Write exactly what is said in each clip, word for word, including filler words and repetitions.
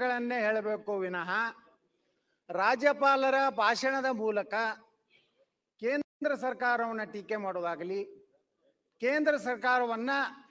ಮಾತುಗಳನ್ನೇ ಹೇಳಬೇಕು ವಿನಃ ರಾಜ್ಯಪಾಲರ ಭಾಷಣದ ಮೂಲಕ ಕೇಂದ್ರ ಸರ್ಕಾರವನ್ನು ಟೀಕೆ ಮಾಡೋದಾಗಲಿ, ಕೇಂದ್ರ ಸರ್ಕಾರವನ್ನ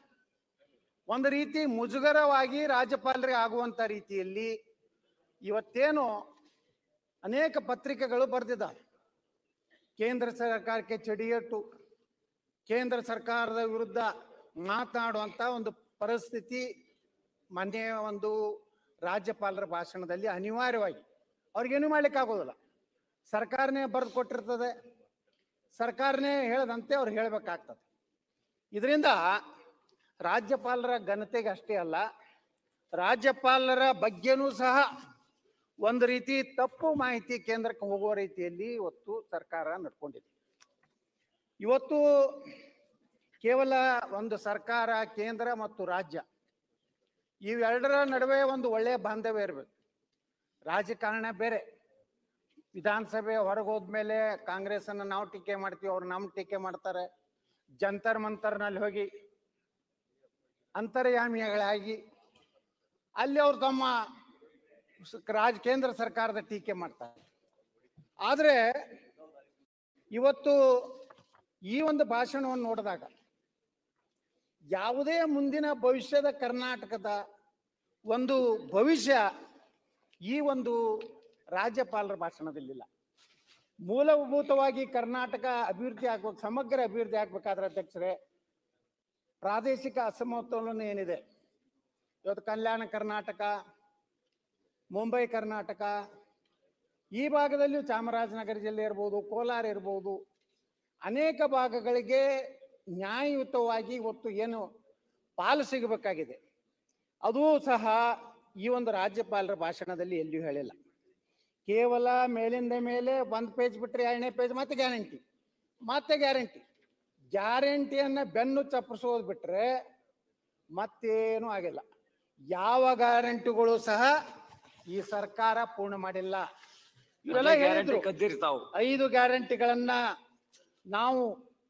ಒಂದು ರೀತಿ ಮುಜುಗರವಾಗಿ ರಾಜ್ಯಪಾಲರಿಗೆ ಆಗುವಂತ ರೀತಿಯಲ್ಲಿ ಇವತ್ತೇನು ಅನೇಕ ಪತ್ರಿಕೆಗಳು ಬರೆದಿದ್ದಾರೆ. ಕೇಂದ್ರ ಸರ್ಕಾರಕ್ಕೆ ಚಡಿಯಟ್ಟು, ಕೇಂದ್ರ ಸರ್ಕಾರದ ವಿರುದ್ಧ ಮಾತನಾಡುವಂತ ಒಂದು ಪರಿಸ್ಥಿತಿ ಮೊನ್ನೆ ಒಂದು ರಾಜ್ಯಪಾಲರ ಭಾಷಣದಲ್ಲಿ ಅನಿವಾರ್ಯವಾಗಿ ಅವ್ರಿಗೇನು ಮಾಡ್ಲಿಕ್ಕೆ ಆಗೋದಿಲ್ಲ. ಸರ್ಕಾರನೇ ಬರೆದು ಕೊಟ್ಟಿರ್ತದೆ, ಸರ್ಕಾರನೇ ಹೇಳದಂತೆ ಅವ್ರು ಹೇಳಬೇಕಾಗ್ತದೆ. ಇದರಿಂದ ರಾಜ್ಯಪಾಲರ ಘನತೆಗೆ ಅಷ್ಟೇ ಅಲ್ಲ, ರಾಜ್ಯಪಾಲರ ಬಗ್ಗೆನೂ ಸಹ ಒಂದು ರೀತಿ ತಪ್ಪು ಮಾಹಿತಿ ಕೇಂದ್ರಕ್ಕೆ ಹೋಗುವ ರೀತಿಯಲ್ಲಿ ಇವತ್ತು ಸರ್ಕಾರ ನಡ್ಕೊಂಡಿದೆ. ಇವತ್ತು ಕೇವಲ ಒಂದು ಸರ್ಕಾರ, ಕೇಂದ್ರ ಮತ್ತು ರಾಜ್ಯ ಇವೆರಡರ ನಡುವೆ ಒಂದು ಒಳ್ಳೆಯ ಬಾಂಧವ್ಯ ಇರಬೇಕು. ರಾಜಕಾರಣ ಬೇರೆ. ವಿಧಾನಸಭೆ ಹೊರಗೆ ಹೋದ್ಮೇಲೆ ಕಾಂಗ್ರೆಸ್ಸನ್ನು ನಾವು ಟೀಕೆ ಮಾಡ್ತೀವಿ, ಅವ್ರು ನಮ್ಮ ಟೀಕೆ ಮಾಡ್ತಾರೆ. ಜಂತರ್ ಮಂತರ್ನಲ್ಲಿ ಹೋಗಿ ಅಂತರ್ಯಾಮಿಗಳಾಗಿ ಅಲ್ಲಿ ಅವ್ರು ತಮ್ಮ ರಾಜ್ ಕೇಂದ್ರ ಸರ್ಕಾರದ ಟೀಕೆ ಮಾಡ್ತಾರೆ. ಆದರೆ ಇವತ್ತು ಈ ಒಂದು ಭಾಷಣವನ್ನು ನೋಡಿದಾಗ ಯಾವುದೇ ಮುಂದಿನ ಭವಿಷ್ಯದ ಕರ್ನಾಟಕದ ಒಂದು ಭವಿಷ್ಯ ಈ ಒಂದು ರಾಜ್ಯಪಾಲರ ಭಾಷಣದಲ್ಲಿಲ್ಲ. ಮೂಲಭೂತವಾಗಿ ಕರ್ನಾಟಕ ಅಭಿವೃದ್ಧಿ ಆಗ್ಬೇಕು, ಸಮಗ್ರ ಅಭಿವೃದ್ಧಿ ಆಗ್ಬೇಕಾದ್ರೆ ಅಧ್ಯಕ್ಷರೇ, ಪ್ರಾದೇಶಿಕ ಅಸಮತೋಲನ ಏನಿದೆ ಇವತ್ತು ಕಲ್ಯಾಣ ಕರ್ನಾಟಕ, ಮುಂಬೈ ಕರ್ನಾಟಕ, ಈ ಭಾಗದಲ್ಲಿಯೂ ಚಾಮರಾಜನಗರ ಜಿಲ್ಲೆ ಇರ್ಬೋದು, ಕೋಲಾರ ಇರ್ಬೋದು, ಅನೇಕ ಭಾಗಗಳಿಗೆ ನ್ಯಾಯಯುತವಾಗಿ ಇವತ್ತು ಏನು ಪಾಲು ಸಿಗಬೇಕಾಗಿದೆ ಅದೂ ಸಹ ಈ ಒಂದು ರಾಜ್ಯಪಾಲರ ಭಾಷಣದಲ್ಲಿ ಎಲ್ಲಿಯೂ ಹೇಳಿಲ್ಲ. ಕೇವಲ ಮೇಲಿಂದ ಮೇಲೆ ಒಂದು ಪೇಜ್ ಬಿಟ್ಟರೆ ಎರಡನೇ ಪೇಜ್ ಮತ್ತೆ ಗ್ಯಾರಂಟಿ, ಮತ್ತೆ ಗ್ಯಾರಂಟಿ ಗ್ಯಾರಂಟಿಯನ್ನು ಬೆನ್ನು ಚಪ್ಪರಿಸೋದು ಬಿಟ್ಟರೆ ಮತ್ತೇನೂ ಆಗಿಲ್ಲ. ಯಾವ ಗ್ಯಾರಂಟಿಗಳು ಸಹ ಈ ಸರ್ಕಾರ ಪೂರ್ಣ ಮಾಡಿಲ್ಲ. ಇವೆಲ್ಲ ಹೇಳಿದ್ರು ಐದು ಗ್ಯಾರಂಟಿಗಳನ್ನ ನಾವು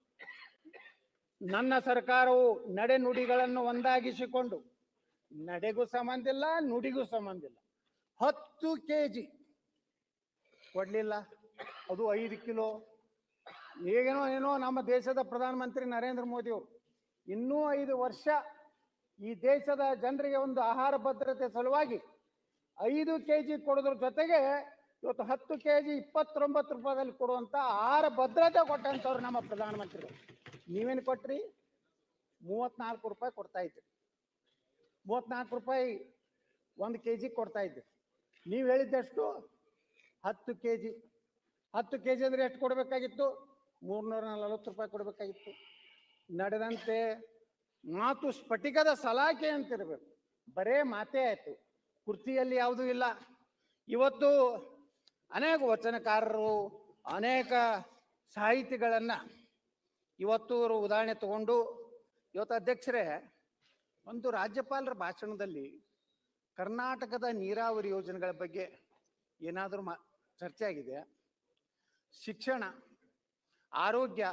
ನನ್ನ ಸರ್ಕಾರವು ನಡೆ ನುಡಿಗಳನ್ನು ಒಂದಾಗಿಸಿಕೊಂಡು, ನಡೆಗೂ ಸಂಬಂಧ ಇಲ್ಲ, ನುಡಿಗೂ ಸಂಬಂಧ ಇಲ್ಲ, ಹತ್ತು ಕೆ ಜಿ ಕೊಡ್ಲಿಲ್ಲ, ಅದು ಐದು ಕಿಲೋ. ಈಗೇನೋ ಏನೋ ನಮ್ಮ ದೇಶದ ಪ್ರಧಾನಮಂತ್ರಿ ನರೇಂದ್ರ ಮೋದಿ ಅವರು ಇನ್ನೂ ಐದು ವರ್ಷ ಈ ದೇಶದ ಜನರಿಗೆ ಒಂದು ಆಹಾರ ಭದ್ರತೆ ಸಲುವಾಗಿ ಐದು ಕೆ ಜಿ ಕೊಡೋದ್ರ ಜೊತೆಗೆ ಇವತ್ತು ಹತ್ತು ಕೆ ಜಿ ಇಪ್ಪತ್ತೊಂಬತ್ತು ರೂಪಾಯಿದಲ್ಲಿ ಕೊಡುವಂತ ಆಹಾರ ಭದ್ರತೆ ಕೊಟ್ಟಂತವ್ರು ನಮ್ಮ ಪ್ರಧಾನಮಂತ್ರಿಗಳು. ನೀವೇನು ಕೊಟ್ರಿ? ಮೂವತ್ನಾಲ್ಕು ರೂಪಾಯಿ ಕೊಡ್ತಾ ಇದ್ರಿ, ಮೂವತ್ನಾಲ್ಕು ರೂಪಾಯಿ ಒಂದು ಕೆ ಜಿ ಕೊಡ್ತಾ ಇದ್ರಿ. ನೀವು ಹೇಳಿದ್ದೆಷ್ಟು? ಹತ್ತು ಕೆ ಜಿ. ಹತ್ತು ಕೆ ಜಿ ಅಂದ್ರೆ ಎಷ್ಟು ಕೊಡಬೇಕಾಗಿತ್ತು? ಮೂರ್ನೂರ ನಲವತ್ತು ರೂಪಾಯಿ ಕೊಡಬೇಕಾಗಿತ್ತು. ನಡೆದಂತೆ ಮಾತು ಸ್ಫಟಿಕದ ಸಲಾಕೆ ಅಂತಿರ್ಬೇಕು, ಬರೇ ಮಾತೇ ಆಯ್ತು, ಕೃತಿಯಲ್ಲಿ ಯಾವುದೂ ಇಲ್ಲ. ಇವತ್ತು ಅನೇಕ ವಚನಕಾರರು, ಅನೇಕ ಸಾಹಿತಿಗಳನ್ನ ಇವತ್ತು ಉದಾಹರಣೆ ತಗೊಂಡು ಇವತ್ತು ಅಧ್ಯಕ್ಷರೇ, ಒಂದು ರಾಜ್ಯಪಾಲರ ಭಾಷಣದಲ್ಲಿ ಕರ್ನಾಟಕದ ನೀರಾವರಿ ಯೋಜನೆಗಳ ಬಗ್ಗೆ ಏನಾದರೂ ಮಾ ಚರ್ಚೆ ಆಗಿದೆ? ಶಿಕ್ಷಣ, ಆರೋಗ್ಯ,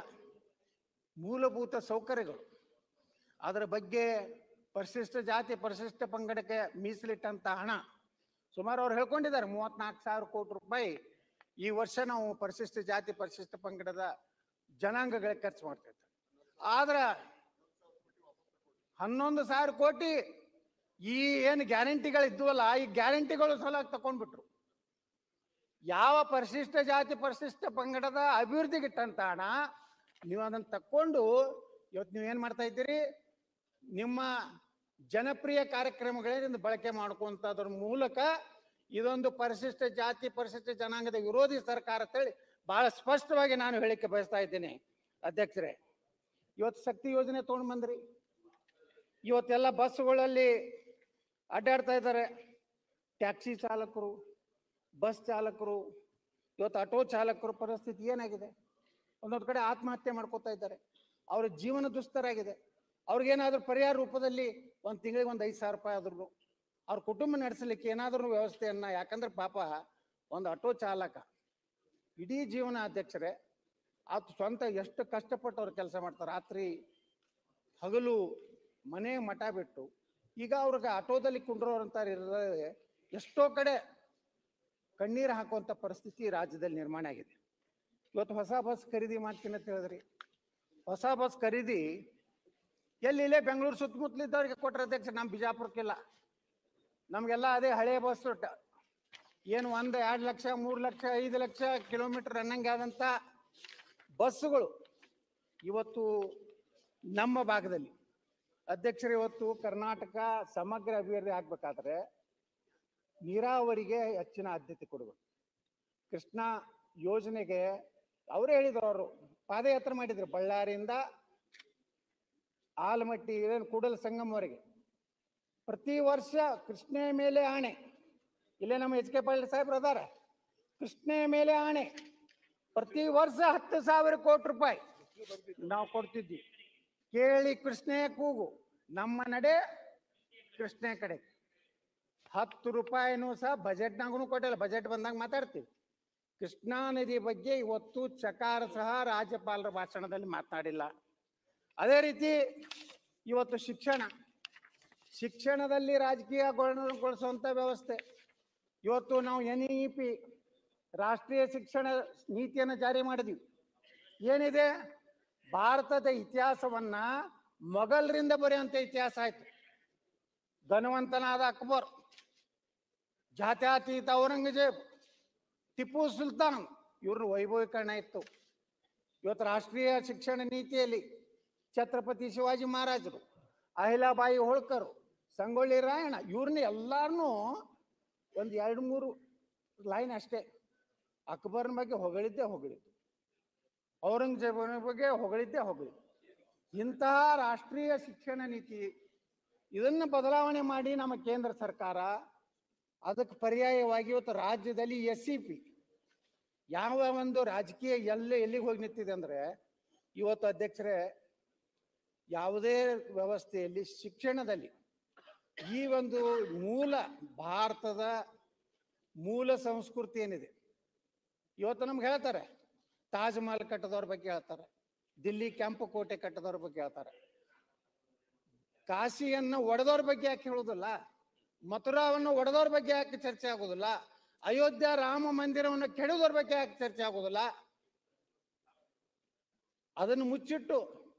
ಮೂಲಭೂತ ಸೌಕರ್ಯಗಳು, ಅದರ ಬಗ್ಗೆ ಪರಿಶಿಷ್ಟ ಜಾತಿ ಪರಿಶಿಷ್ಟ ಪಂಗಡಕ್ಕೆ ಮೀಸಲಿಟ್ಟಂತ ಹಣ ಸುಮಾರು ಅವ್ರು ಹೇಳ್ಕೊಂಡಿದ್ದಾರೆ ಮೂವತ್ನಾಲ್ಕು ಸಾವಿರ ಕೋಟಿ ರೂಪಾಯಿ ಈ ವರ್ಷ ನಾವು ಪರಿಶಿಷ್ಟ ಜಾತಿ ಪರಿಶಿಷ್ಟ ಪಂಗಡದ ಜನಾಂಗಗಳಿಗೆ ಖರ್ಚು ಮಾಡ್ತಾ ಇದ್ದಾರೆ. ಆದ್ರೆ ಹನ್ನೊಂದು ಸಾವಿರ ಕೋಟಿ ಈ ಏನು ಗ್ಯಾರಂಟಿಗಳು ಇದ್ವಲ್ಲ, ಈ ಗ್ಯಾರಂಟಿಗಳು ಸಲ ತಕೊಂಡ್ಬಿಟ್ರು. ಯಾವ ಪರಿಶಿಷ್ಟ ಜಾತಿ ಪರಿಶಿಷ್ಟ ಪಂಗಡದ ಅಭಿವೃದ್ಧಿಗಿಟ್ಟಂತ ಹಣ ನೀವು ಅದನ್ನು ತಕ್ಕೊಂಡು ಇವತ್ತು ನೀವೇನ್ ಮಾಡ್ತಾ ಇದ್ದೀರಿ? ನಿಮ್ಮ ಜನಪ್ರಿಯ ಕಾರ್ಯಕ್ರಮಗಳಿಂದ ಬಳಕೆ ಮಾಡ್ಕೊಂತದ್ರ ಮೂಲಕ ಇದೊಂದು ಪರಿಶಿಷ್ಟ ಜಾತಿ ಪರಿಶಿಷ್ಟ ಜನಾಂಗದ ವಿರೋಧಿ ಸರ್ಕಾರ ಅಂತೇಳಿ ಬಹಳ ಸ್ಪಷ್ಟವಾಗಿ ನಾನು ಹೇಳಿಕೆ ಬಯಸ್ತಾ ಇದ್ದೇನೆ ಅಧ್ಯಕ್ಷರೇ. ಇವತ್ತು ಶಕ್ತಿ ಯೋಜನೆ ತಗೊಂಡು ಬಂದ್ರಿ, ಇವತ್ತೆಲ್ಲ ಬಸ್ಗಳಲ್ಲಿ ಅಡ್ಡಾಡ್ತಾ ಇದ್ದಾರೆ ಟ್ಯಾಕ್ಸಿ ಚಾಲಕರು, ಬಸ್ ಚಾಲಕರು, ಇವತ್ತು ಆಟೋ ಚಾಲಕರು ಪರಿಸ್ಥಿತಿ ಏನಾಗಿದೆ? ಒಂದೊಂದು ಕಡೆ ಆತ್ಮಹತ್ಯೆ ಮಾಡ್ಕೋತಾ ಇದ್ದಾರೆ, ಅವರ ಜೀವನ ದುಸ್ತರಾಗಿದೆ. ಅವ್ರಿಗೇನಾದ್ರೂ ಪರಿಹಾರ ರೂಪದಲ್ಲಿ ಒಂದು ತಿಂಗಳಿಗೆ ಒಂದು ಐದು ಸಾವಿರ ರೂಪಾಯಿ ಆದ್ರೂ ಅವ್ರ ಕುಟುಂಬ ನಡೆಸಲಿಕ್ಕೆ ಏನಾದ್ರೂ ವ್ಯವಸ್ಥೆಯನ್ನ, ಯಾಕಂದ್ರೆ ಪಾಪ ಒಂದು ಆಟೋ ಚಾಲಕ ಇಡೀ ಜೀವನ ಅಧ್ಯಕ್ಷರೇ ಆತ ಸ್ವಂತ ಎಷ್ಟು ಕಷ್ಟಪಟ್ಟು ಅವ್ರು ಕೆಲಸ ಮಾಡ್ತಾರೆ, ರಾತ್ರಿ ಹಗಲು ಮನೆ ಮಠ ಬಿಟ್ಟು. ಈಗ ಅವ್ರಿಗೆ ಆಟೋದಲ್ಲಿ ಕುಂಡ್ರೋರಂತಾರೆ ಇರೋದೇ ಎಷ್ಟೋ ಕಡೆ ಕಣ್ಣೀರು ಹಾಕುವಂತ ಪರಿಸ್ಥಿತಿ ರಾಜ್ಯದಲ್ಲಿ ನಿರ್ಮಾಣ ಆಗಿದೆ. ಇವತ್ತು ಹೊಸ ಬಸ್ ಖರೀದಿ ಮಾಡ್ತೀನಿ ಅಂತ ಹೇಳಿದ್ರಿ. ಹೊಸ ಬಸ್ ಖರೀದಿ ಎಲ್ಲಿ ಇಲ್ಲೇ ಬೆಂಗಳೂರು ಸುತ್ತಮುತ್ತಲಿದ್ದವ್ರಿಗೆ ಕೊಟ್ಟರೆ ಅಧ್ಯಕ್ಷ, ನಮ್ಮ ಬಿಜಾಪುರಕ್ಕಿಲ್ಲ. ನಮಗೆಲ್ಲ ಅದೇ ಹಳೆ ಬಸ್ ಏನು ಒಂದು ಎರಡು ಲಕ್ಷ ಮೂರು ಲಕ್ಷ ಐದು ಲಕ್ಷ ಕಿಲೋಮೀಟರ್ ರನ್ನಿಂಗ್ ಆದಂಥ ಬಸ್ಸುಗಳು ಇವತ್ತು ನಮ್ಮ ಭಾಗದಲ್ಲಿ. ಅಧ್ಯಕ್ಷರು, ಇವತ್ತು ಕರ್ನಾಟಕ ಸಮಗ್ರ ಅಭಿವೃದ್ಧಿ ಆಗ್ಬೇಕಾದ್ರೆ ನೀರಾವರಿಗೆ ಹೆಚ್ಚಿನ ಆದ್ಯತೆ ಕೊಡಬೇಕು. ಕೃಷ್ಣಾ ಯೋಜನೆಗೆ ಅವರೇ ಹೇಳಿದ್ರು, ಅವರು ಪಾದಯಾತ್ರೆ ಮಾಡಿದ್ರು ಬಳ್ಳಾರಿಯಿಂದ ಆಲಮಟ್ಟಿ ಏನು ಕೂಡಲ ಸಂಗಮವರೆಗೆ. ಪ್ರತಿ ವರ್ಷ ಕೃಷ್ಣೆ ಮೇಲೆ ಆಣೆ, ಇಲ್ಲೇ ನಮ್ಮ ಎಚ್ ಕೆ ಪಾಟೀಲ್ ಸಾಹೇಬ್ರು ಅದಾರ, ಕೃಷ್ಣೆ ಮೇಲೆ ಆಣೆ, ಪ್ರತಿ ವರ್ಷ ಹತ್ತು ಸಾವಿರ ಕೋಟಿ ರೂಪಾಯಿ ನಾವು ಕೊಡ್ತಿದ್ವಿ. ಕೇಳಿ ಕೃಷ್ಣೆಯ ಕೂಗು, ನಮ್ಮ ನಡೆ ಕೃಷ್ಣೆ ಕಡೆ. ಹತ್ತು ರೂಪಾಯಿನೂ ಸಹ ಬಜೆಟ್ನಾಗೂ ಕೊಟ್ಟಿಲ್ಲ, ಬಜೆಟ್ ಬಂದಾಗ ಮಾತಾಡ್ತೀವಿ. ಕೃಷ್ಣಾ ನದಿ ಬಗ್ಗೆ ಇವತ್ತು ಚಕಾರ ಸಹ ರಾಜ್ಯಪಾಲರ ಭಾಷಣದಲ್ಲಿ ಮಾತನಾಡಿಲ್ಲ. ಅದೇ ರೀತಿ ಇವತ್ತು ಶಿಕ್ಷಣ ಶಿಕ್ಷಣದಲ್ಲಿ ರಾಜಕೀಯಗೊಳಿಸುವಂಥ ವ್ಯವಸ್ಥೆ. ಇವತ್ತು ನಾವು ಎನ್ ಇ ಪಿ ರಾಷ್ಟ್ರೀಯ ಶಿಕ್ಷಣ ನೀತಿಯನ್ನು ಜಾರಿ ಮಾಡಿದ್ವಿ. ಏನಿದೆ, ಭಾರತದ ಇತಿಹಾಸವನ್ನ ಮೊಘಲರಿಂದ ಬರೆಯುವಂಥ ಇತಿಹಾಸ ಆಯ್ತು. ಧನವಂತನಾದ ಅಕ್ಬರ್, ಜಾತ್ಯತೀತ ಔರಂಗಜೇಬ್, ಟಿಪ್ಪು ಸುಲ್ತಾನ್, ಇವ್ರ ವೈಭವೀಕರಣ ಇತ್ತು. ಇವತ್ತು ರಾಷ್ಟ್ರೀಯ ಶಿಕ್ಷಣ ನೀತಿಯಲ್ಲಿ ಛತ್ರಪತಿ ಶಿವಾಜಿ ಮಹಾರಾಜರು, ಅಹಿಲಾಬಾಯಿ ಹೋಳ್ಕರ್, ಸಂಗೊಳ್ಳಿ ರಾಯಣ್ಣ, ಇವ್ರನ್ನ ಎಲ್ಲಾರನ್ನೂ ಒಂದು ಎರಡು ಮೂರು ಲೈನ್ ಅಷ್ಟೇ. ಅಕ್ಬರ್ನ ಬಗ್ಗೆ ಹೊಗಳಿದ್ದೆ ಹೊಗಳಿದ್ದು, ಔರಂಗಜೇಬನ ಬಗ್ಗೆ ಹೊಗಳಿದ್ದೆ ಹೊಗಳಿದ್ದು. ಇಂತಹ ರಾಷ್ಟ್ರೀಯ ಶಿಕ್ಷಣ ನೀತಿ ಇದನ್ನು ಬದಲಾವಣೆ ಮಾಡಿ ನಮ್ಮ ಕೇಂದ್ರ ಸರ್ಕಾರ ಅದಕ್ಕೆ ಪರ್ಯಾಯವಾಗಿ ಇವತ್ತು ರಾಜ್ಯದಲ್ಲಿ ಎಸ್ ಸಿ ಪಿ ಯಾವ ಒಂದು ರಾಜಕೀಯ ಎಲ್ಲ ಎಲ್ಲಿಗೆ ಹೋಗಿ ನಿಂತಿದೆ ಅಂದರೆ, ಇವತ್ತು ಅಧ್ಯಕ್ಷರೇ, ಯಾವುದೇ ವ್ಯವಸ್ಥೆಯಲ್ಲಿ ಶಿಕ್ಷಣದಲ್ಲಿ ಈ ಒಂದು ಮೂಲ ಭಾರತದ ಮೂಲ ಸಂಸ್ಕೃತಿ ಏನಿದೆ, ಇವತ್ತು ನಮ್ಗೆ ಹೇಳ್ತಾರೆ ತಾಜ್ ಮಹಲ್ ಕಟ್ಟದವ್ರ ಬಗ್ಗೆ ಹೇಳ್ತಾರೆ, ದಿಲ್ಲಿ ಕೆಂಪು ಕೋಟೆ ಕಟ್ಟದವ್ರ ಬಗ್ಗೆ ಹೇಳ್ತಾರೆ. ಕಾಶಿಯನ್ನು ಒಡೆದವ್ರ ಬಗ್ಗೆ ಯಾಕೆ ಹೇಳುವುದಿಲ್ಲ? ಮಥುರಾವನ್ನು ಒಡೆದವ್ರ ಬಗ್ಗೆ ಯಾಕೆ ಚರ್ಚೆ ಆಗೋದಿಲ್ಲ? ಅಯೋಧ್ಯ ರಾಮ ಮಂದಿರವನ್ನು ಕೆಡೋದ್ರ ಬಗ್ಗೆ ಯಾಕೆ ಚರ್ಚೆ ಆಗೋದಿಲ್ಲ? ಅದನ್ನು ಮುಚ್ಚಿಟ್ಟು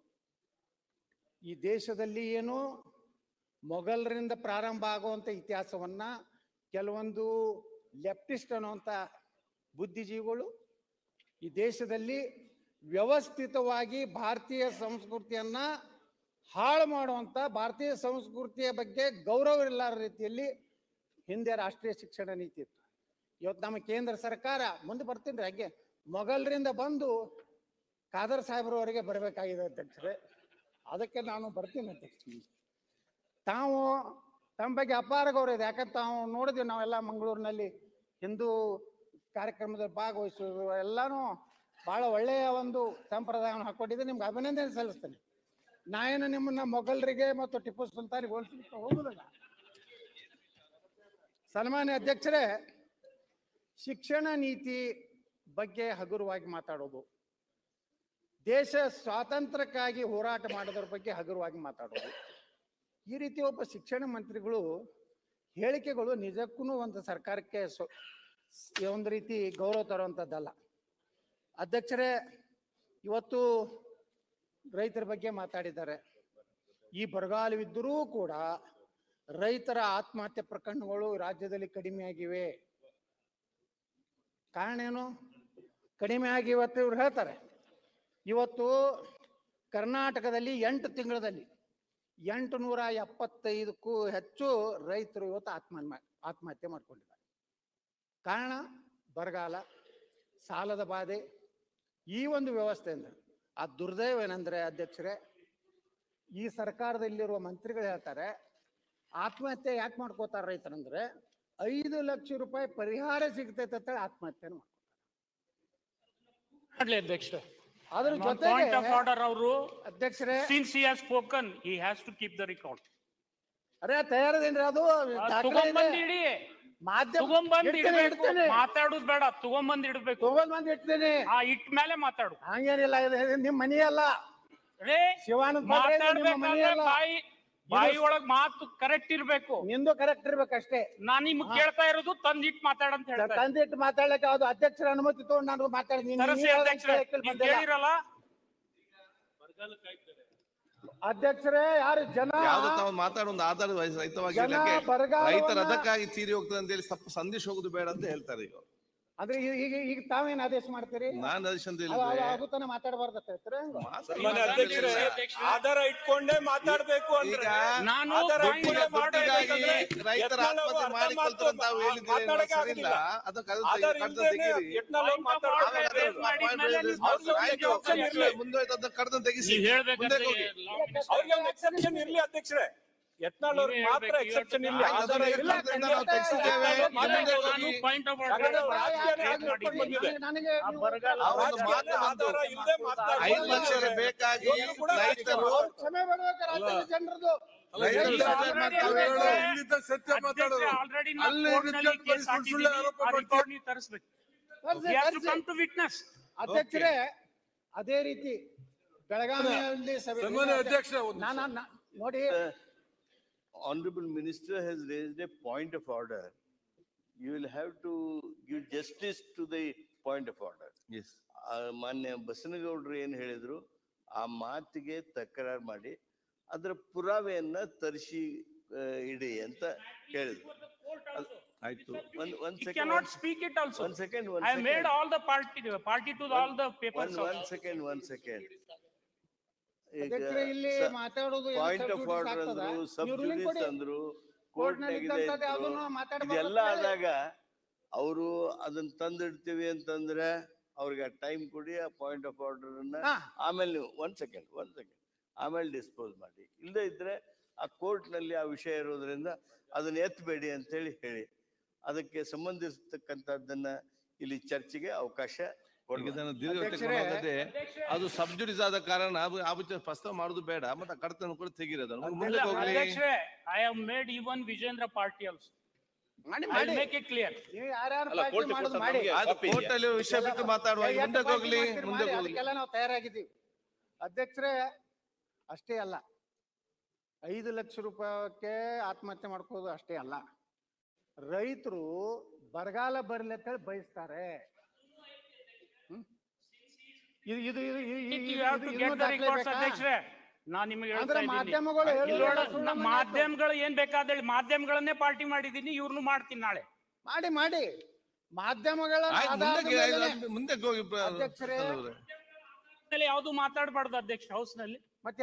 ಈ ದೇಶದಲ್ಲಿ ಏನು ಮೊಘಲರಿಂದ ಪ್ರಾರಂಭ ಆಗುವಂತ ಇತಿಹಾಸವನ್ನ ಕೆಲವೊಂದು ಲೆಫ್ಟಿಸ್ಟ್ ಅನ್ನುವಂಥ ಬುದ್ಧಿಜೀವಿಗಳು ಈ ದೇಶದಲ್ಲಿ ವ್ಯವಸ್ಥಿತವಾಗಿ ಭಾರತೀಯ ಸಂಸ್ಕೃತಿಯನ್ನ ಹಾಳು ಮಾಡುವಂತ, ಭಾರತೀಯ ಸಂಸ್ಕೃತಿಯ ಬಗ್ಗೆ ಗೌರವ ಇಲ್ಲದ ರೀತಿಯಲ್ಲಿ ಹಿಂದೆ ರಾಷ್ಟ್ರೀಯ ಶಿಕ್ಷಣ ನೀತಿ ಇತ್ತು. ಇವತ್ತು ನಮ್ಮ ಕೇಂದ್ರ ಸರ್ಕಾರ ಮುಂದೆ ಬರ್ತೀನಿ ಹಾಗೆ ಮೊಘಲರಿಂದ ಬಂದು ಖಾದರ್ ಸಾಹೇಬ್ರವರೆಗೆ ಬರಬೇಕಾಗಿದೆ ಅಧ್ಯಕ್ಷರೇ. ಅದಕ್ಕೆ ನಾನು ಬರ್ತೀನಿ ಅಧ್ಯಕ್ಷ. ತಾವು ತಮ್ಮ ಬಗ್ಗೆ ಅಪಾರ ಗೌರವ ಇದೆ. ಯಾಕಂದ್ರೆ ತಾವು ನೋಡಿದ್ವಿ, ನಾವೆಲ್ಲ ಮಂಗಳೂರಿನಲ್ಲಿ ಹಿಂದೂ ಕಾರ್ಯಕ್ರಮದಲ್ಲಿ ಭಾಗವಹಿಸೋದು ಎಲ್ಲಾನು ಬಹಳ ಒಳ್ಳೆಯ ಒಂದು ಸಂಪ್ರದಾಯವನ್ನು ಹಾಕೊಂಡಿದ್ದೆ. ನಿಮ್ಗೆ ಅಭಿನಂದನೆ ಸಲ್ಲಿಸ್ತೇನೆ. ನಾಯೇನು ನಿಮ್ಮನ್ನ ಮೊಘಲರಿಗೆ ಮತ್ತು ಟಿಪ್ಪು ಸುಲ್ತಾನಿಗೆ ಹೋಲಿಸ್ಲಿಕ್ಕೆ ಹೋಗುದಿಲ್ಲ. ಸನ್ಮಾನ್ಯ ಅಧ್ಯಕ್ಷರೇ, ಶಿಕ್ಷಣ ನೀತಿ ಬಗ್ಗೆ ಹಗುರವಾಗಿ ಮಾತಾಡೋದು, ದೇಶ ಸ್ವಾತಂತ್ರ್ಯಕ್ಕಾಗಿ ಹೋರಾಟ ಮಾಡೋದ್ರ ಬಗ್ಗೆ ಹಗುರವಾಗಿ ಮಾತಾಡೋದು, ಈ ರೀತಿ ಒಬ್ಬ ಶಿಕ್ಷಣ ಮಂತ್ರಿಗಳು ಹೇಳಿಕೆಗಳು ನಿಜಕ್ಕೂ ಒಂದು ಸರ್ಕಾರಕ್ಕೆ ಒಂದು ರೀತಿ ಗೌರವ ತರುವಂಥದ್ದಲ್ಲ. ಅಧ್ಯಕ್ಷರೇ, ಇವತ್ತು ರೈತರ ಬಗ್ಗೆ ಮಾತಾಡಿದ್ದಾರೆ. ಈ ಬರಗಾಲವಿದ್ದರೂ ಕೂಡ ರೈತರ ಆತ್ಮಹತ್ಯೆ ಪ್ರಕರಣಗಳು ರಾಜ್ಯದಲ್ಲಿ ಕಡಿಮೆ ಆಗಿವೆ. ಕಾರಣ ಏನು? ಕಡಿಮೆ ಆಗಿ ಇವತ್ತು ಇವ್ರು ಹೇಳ್ತಾರೆ, ಇವತ್ತು ಕರ್ನಾಟಕದಲ್ಲಿ ಎಂಟು ತಿಂಗಳಲ್ಲಿ ಎಂಟು ನೂರ ಎಪ್ಪತ್ತೈದಕ್ಕೂ ಹೆಚ್ಚು ರೈತರು ಇವತ್ತು ಆತ್ಮ ಆತ್ಮಹತ್ಯೆ ಮಾಡ್ಕೊಂಡಿದ್ದಾರೆ. ಕಾರಣ ಬರಗಾಲ, ಸಾಲದ ಬಾಧೆ, ಈ ಒಂದು ವ್ಯವಸ್ಥೆಯಿಂದ. ಆ ದುರ್ದೈವ ಏನಂದ್ರೆ ಅಧ್ಯಕ್ಷರೇ, ಈ ಸರ್ಕಾರದಲ್ಲಿರುವ ಮಂತ್ರಿಗಳು ಹೇಳ್ತಾರೆ ಆತ್ಮಹತ್ಯೆ ಯಾಕೆ ಮಾಡ್ಕೋತಾರ ರೈತರಂದ್ರೆ ಐದು ಲಕ್ಷ ರೂಪಾಯಿ ಪರಿಹಾರ ಸಿಗ್ತೈತೆ ಅಂತ ಆತ್ಮಹತ್ಯೆ ಮಾಡ್ತಾರೆ ಅಧ್ಯಕ್ಷರೇ. ಅದ್ರ ಪಾಯಿಂಟ್ ಆಫ್ ಆರ್ಡರ್ ಅವರು ಅಧ್ಯಕ್ಷರೇ, since he has spoken he has to keep the record. ಅರೆ ತಯಾರದೇನ್ರಿ ಅದು ತಗೊಂಬಂದ್ ಇಡಿ, ಮಾಧ್ಯಮ ತಗೊಂಬಂದ್ ಇಡಬೇಕು, ಮಾತಾಡುದು ಬೇಡ, ತಗೊಂಬಂದ್ ಇಡ್ಬೇಕು. ತಗೊಂಡ್ಬಂದ್ ಇಡ್ತೇನೆ, ಆ ಇಟ್ ಮೇಲೆ ಮಾತಾಡು. ಹಂಗೇನಿಲ್ಲ, ನಿಮ್ ಮನಿ ಅಲ್ಲ ರೇ, ಶಿವಾನಂದ ಮಾತಾಡ್ಬೇಕಾದ್ರೆ ಬಾಯಿ ಬಾಯಿ ಒಳಗ್ ಮಾತು ಕರೆಕ್ಟ್ ಇರ್ಬೇಕು. ನಿಂದು ಕರೆಕ್ಟ್ ಇರ್ಬೇಕಷ್ಟೇ. ನಾನ್ ನಿಮ್ಗ್ ಕೇಳ್ತಾ ಇರೋದು ತಂದಿಟ್ ಮಾತಾಡಂತ ಹೇಳ್ತಾ ತಂದಿಟ್ಟು ಮಾತಾಡಕ್ಕೆ ಯಾವ್ದು ಅಧ್ಯಕ್ಷರ ಅನುಮತಿ ತಗೊಂಡು ನಾನು ಮಾತಾಡಿದ್ದೀನಿ. ಕೇಳಿರಲ್ಲ ಅಧ್ಯಕ್ಷರೇ, ಯಾರು ಜನ ಯಾವ್ದು ತಾವು ಮಾತಾಡೋ ಒಂದು ಆಧಾರ ರಹಿತವಾಗಿ ರೈತರ ಅದಕ್ಕಾಗಿ ತೀರಿ ಹೋಗ್ತದೆ ಅಂತ ಹೇಳಿ ತಪ್ಪು ಸಂದೇಶ ಹೋಗುದು ಬೇಡ ಅಂತ ಹೇಳ್ತಾರೆ ಈಗ. ಅಂದ್ರೆ ಈಗ ಈಗ ತಾವೇನ್ ಆದೇಶ ಮಾಡ್ತೀರಿ? ನಾನ್ ಆದೇಶ ಅಂತ ಆಗುತ್ತಾನೆ ಮಾತಾಡಬಾರ್ದು ಹೇಳ್ತಾರೆ. ಆಧಾರ ಇಟ್ಕೊಂಡೇ ಮಾತಾಡ್ಬೇಕು ಈಗ ನಾನು ರೈತರ ಆತ್ಮಹತ್ಯೆ ಮಾಡಿಕೊಳ್ತಾರೆ ಅಂತ ತಾವು ಹೇಳಿದ್ರೆ ಸರಿಯಿಲ್ಲ. ಅದಕ್ಕೆ ಮುಂದೆ ಕಡ್ದ ತೆಗಿಸಿ ಮುಂದೆ ಹೋಗಿ. ಅವ್ರಿಗೆ ಒಂದು ಎಕ್ಸೆಪ್ಷನ್ ಇರ್ಲಿ ಅಧ್ಯಕ್ಷರೇ, ಯತ್ನಾಳ್ ಅವ್ರಿಗೆ ಮಾತ್ರ ಎಕ್ಸೆಪ್ಷನ್ ಇರ್ಲಿ. ಆಧಾರ ನಾವು ತೆಗಿಸಿದ್ದೇವೆ. ಐದು ಲಕ್ಷ ಬೇಕಾಗಿ ರೈತರು ಜನರದು ಸತ್ಯ ಮಾತಾಡೋದು ಅಧ್ಯಕ್ಷರೇ, ಅದೇ ರೀತಿ ಬೆಳಗಾವಿಯಲ್ಲಿ ಅಧ್ಯಕ್ಷ ನೋಡಿ, Honorable Minister has raised a point of order. You will have to give justice to the point of order. Yes. ಮಾನ್ಯ ಬಸನಗೌಡರು ಏನ್ ಹೇಳಿದ್ರು ಆ ಮಾತಿಗೆ ತಕರಾರು ಮಾಡಿ ಅದರ ಪುರಾವೆಯನ್ನ ತರಿಸಿ ಇಡಿ ಅಂತ ಹೇಳಿದ್ರು. ಆಯ್ತು. ಒಂದ್ ಒಂದ್ You cannot speak it also. One second, one I second. made all the party party to all the papers. One, one second, one second. ಇಲ್ಲಿ ಮಾತಾಡೋದು ಪಾಯಿಂಟ್ ಆಫ್ ಆರ್ಡರ್ ಅಂದ್ರು, ಸಬ್ಜುಡಿಸ್ ಅಂದ್ರು, ಕೋರ್ಟ್ ಇದೆಲ್ಲ ಆದಾಗ ಅವರು ಅದನ್ನ ತಂದಿಡ್ತೀವಿ ಅಂತಂದ್ರೆ ಅವ್ರಿಗೆ ಟೈಮ್ ಕೊಡಿ, ಆ ಪಾಯಿಂಟ್ ಆಫ್ ಆರ್ಡರ್ ಅನ್ನ ಆಮೇಲೆ ನೀವು ಒನ್ ಸೆಕೆಂಡ್ ಒನ್ ಸೆಕೆಂಡ್ ಆಮೇಲೆ ಡಿಸ್ಪೋಸ್ ಮಾಡಿ. ಇಲ್ಲದೆ ಇದ್ರೆ ಆ ಕೋರ್ಟ್ ನಲ್ಲಿ ಆ ವಿಷಯ ಇರೋದ್ರಿಂದ ಅದನ್ನ ಎತ್ತಬೇಡಿ ಅಂತ ಹೇಳಿ ಹೇಳಿ ಅದಕ್ಕೆ ಸಂಬಂಧಿಸತಕ್ಕಂಥದ್ದನ್ನ ಇಲ್ಲಿ ಚರ್ಚೆಗೆ ಅವಕಾಶ ಅದು ಸಬ್ಜುಡಿಸ್ ಆದ ಕಾರಣ ಆ ಪ್ರಸ್ತಾವ ಮಾಡುದು ಬೇಡ, ಮತ್ತೆ ಕಡತನ ಕೂಡ ತೆಗಿರೋದು ಮುಂದೆ ಹೋಗ್ಲಿ. I have made even Vijayendra party also. I'll make it clear. Court ಅಲ್ಲಿ ವಿಷಯ ಬಿಟ್ಟು ಮಾತಾಡುವ, ಮುಂದೆ ಹೋಗ್ಲಿ ಮುಂದೆ ಹೋಗ್ಲಿ. ನಾವು ತಯಾರಾಗಿದ್ದೀವಿ ಅಧ್ಯಕ್ಷರೇ. ಅಷ್ಟೇ ಅಲ್ಲ, ಐದು ಲಕ್ಷ ರೂಪಾಯಿಗೆ ಆತ್ಮಹತ್ಯೆ ಮಾಡ್ಕೋದು ಅಷ್ಟೇ ಅಲ್ಲ, ರೈತರು ಬರಗಾಲ ಬರ್ಲಿ ಅಂತ ಹೇಳಿ ಬಯಸ್ತಾರೆ. ಮಾಧ್ಯಮಗಳು ಏನ್ ಬೇಕಾದ ಹೇಳಿ ಮಾಧ್ಯಮಗಳನ್ನೇ ಪಾರ್ಟಿ ಮಾಡಿದೀನಿ, ಇವ್ರನ್ನು ಮಾಡ್ತೀನಿ ನಾಳೆ. ಮಾಡಿ ಮಾಡಿ ಮಾಧ್ಯಮಗಳ ಮುಂದೆ ಹೋಗಿ. ಯಾವ್ದು ಮಾತಾಡಬಾರ್ದು ಅಧ್ಯಕ್ಷ ಹೌಸ್ ನಲ್ಲಿ. ಮತ್ತೆ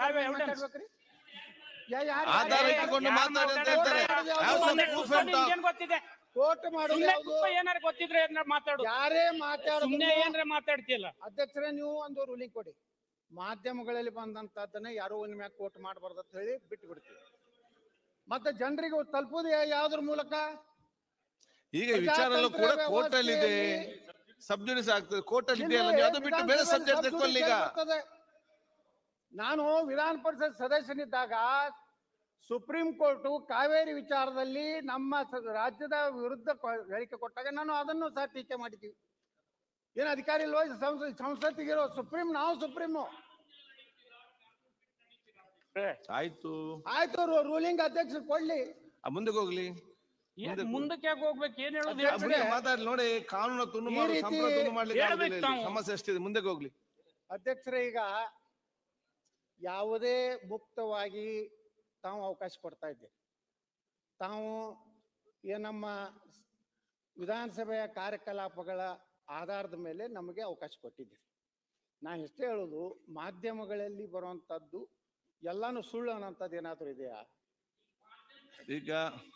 ಆಧಾರ ಇಟ್ಟುಕೊಂಡು ಮಾತಾಡಿ ಅಂತ ಹೇಳ್ತಾರೆ. ಗೊತ್ತಿದೆ ಕೋರ್ಟ್ ಮಾಡೋದು ಏನಾರ ಗೊತ್ತಿದ್ರೆ ಮಾತಾಡು, ಯಾರೇ ಮಾತಾಡುತ್ತೆ ಏನಾರ ಮಾತಾಡ್ತಿಯಲ್ಲ. ಅಧ್ಯಕ್ಷರೇ, ನೀವು ಒಂದು ರೂಲಿಂಗ್ ಕೊಡಿ, ಮಾಧ್ಯಮಗಳಲ್ಲಿ ಬಂದಂತದ್ದನ್ನ ಯಾರೋ ಒಂದ್ ಮ್ಯಾಗ ಕೋರ್ಟ್ ಮಾಡಬಾರ್ದು ಅಂತ ಹೇಳಿ ಬಿಟ್ಟು ಬಿಡ್ತೀವಿ. ಮತ್ತೆ ಜನರಿಗೆ ತಲುಪುದು ಯಾವ್ದ್ರ ಮೂಲಕ? ಈಗ ವಿಚಾರಲ್ಲೂ ಕೂಡ ಕೋರ್ಟ್ ಅಲ್ಲಿ ಇದೆ, ಸಬ್ಜುಡಿಸ್ ಆಗ್ತದೆ, ಕೋರ್ಟ್ ಅಲ್ಲಿ ಇದೆಯಲ್ಲ, ಅದು ಬಿಟ್ಟು ಬೇರೆ ಸಬ್ಜೆಕ್ಟ್ ತಗೊಳ್ಳಿ. ಈಗ ನಾನು ವಿಧಾನ ಪರಿಷತ್ ಸದಸ್ಯನಿದ್ದಾಗ ಸುಪ್ರೀಂ ಕೋರ್ಟ್ ಕಾವೇರಿ ವಿಚಾರದಲ್ಲಿ ನಮ್ಮ ರಾಜ್ಯದ ವಿರುದ್ಧ ಹೇಳಿಕೆ ಕೊಟ್ಟಾಗ ನಾನು ಅದನ್ನು ಸಹ ಟೀಕೆ ಮಾಡಿದ್ದೀವಿ. ಏನು ಅಧಿಕಾರಿ ಇಲ್ವೋ ಸಂಸತ್ತಿಗಿರೋ ಸುಪ್ರೀಂ? ನಾವು ಸುಪ್ರೀಮು. ಆಯ್ತು ಆಯ್ತು, ರೂಲಿಂಗ್ ಅಧ್ಯಕ್ಷರು ಕೊಡ್ಲಿ, ಮುಂದೆ ಹೋಗ್ಲಿ. ಮುಂದಕ್ಕೆ ಯಾಕೆ ಹೋಗ್ಬೇಕು? ಏನ್ ಹೇಳೋದು ಮಾತಾಡ್ಲಿ ನೋಡಿ. ಕಾನೂನು ತುಂಡು ಮಾಡಿ ಸಂಪೂರ್ಣ ತುಂಡು ಮಾಡ್ಲಿಕ್ಕೆ ಸಮಸ್ಯೆ ಎಷ್ಟಿದೆ, ಮುಂದೆ ಹೋಗ್ಲಿ. ಅಧ್ಯಕ್ಷರೇ, ಈಗ ಯಾವುದೇ ಮುಕ್ತವಾಗಿ ತಾವು ಅವಕಾಶ ಕೊಡ್ತಾ ಇದ್ದೇವೆ. ತಾವು ನಮ್ಮ ವಿಧಾನಸಭೆಯ ಕಾರ್ಯಕಲಾಪಗಳ ಆಧಾರದ ಮೇಲೆ ನಮಗೆ ಅವಕಾಶ ಕೊಟ್ಟಿದ್ದೀರಿ. ನಾನು ಎಷ್ಟೇ ಹೇಳೋದು, ಮಾಧ್ಯಮಗಳಲ್ಲಿ ಬರುವಂತದ್ದು ಎಲ್ಲಾನು ಸುಳ್ಳು ಅನ್ನೋಂಥದ್ದು ಏನಾದ್ರು ಇದೆಯಾ? ಈಗ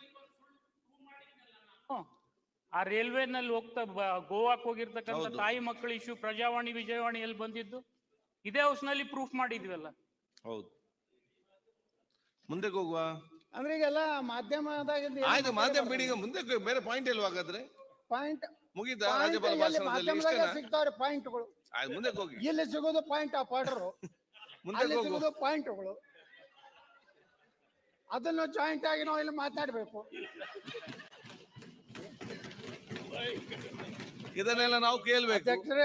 ಆ ರೈಲ್ವೆ ನಲ್ಲಿ ಹೋಗ್ತಾ ಗೋವಾಕ್ ಹೋಗಿರ್ತಕ್ಕಂಥ ತಾಯಿ ಮಕ್ಕಳು ಇಶ್ಯೂ ಪ್ರಜಾವಾಣಿ ವಿಜಯವಾಣಿ ಎಲ್ಲಿ ಬಂದಿದ್ದು? ಇದೇ ಹೌಸ್ ನಲ್ಲಿ ಪ್ರೂಫ್ ಮಾಡಿದ್ವಲ್ಲ. ಹೌದು, ಮುಂದೆ ಹೋಗುವ. ಅಂದ್ರೆ ಈಗೆಲ್ಲ ಮಾಧ್ಯಮದಾಗ ಆಯ್ತು, ಮಾಧ್ಯಮ ಬಿಡಿ. ಈಗ ಮುಂದೆ ಬೇರೆ ಪಾಯಿಂಟ್ ಇಲ್ವಾ? ಹಾಗಾದ್ರೆ ಪಾಯಿಂಟ್ ಮುಗಿದ ರಾಜ್ಯಪಾಲ ಭಾಷಣದಲ್ಲಿ ಸಿಗ್ತಾವ್ರೆ ಪಾಯಿಂಟ್ಗಳು. ಮುಂದೆ ಹೋಗಿ. ಇಲ್ಲಿ ಸಿಗೋದು ಪಾಯಿಂಟ್ ಆಫ್ ಆರ್ಡರ್, ಮುಂದೆ ಸಿಗೋದು ಪಾಯಿಂಟ್ಗಳು. ಅದನ್ನು ಜಾಯಿಂಟ್ ಆಗಿ ನಾವು ಇಲ್ಲಿ ಮಾತಾಡ್ಬೇಕು. ಇದನ್ನೆಲ್ಲ ನಾವು ಕೇಳ್ಬೇಕು. ಅಧ್ಯಕ್ಷರೇ,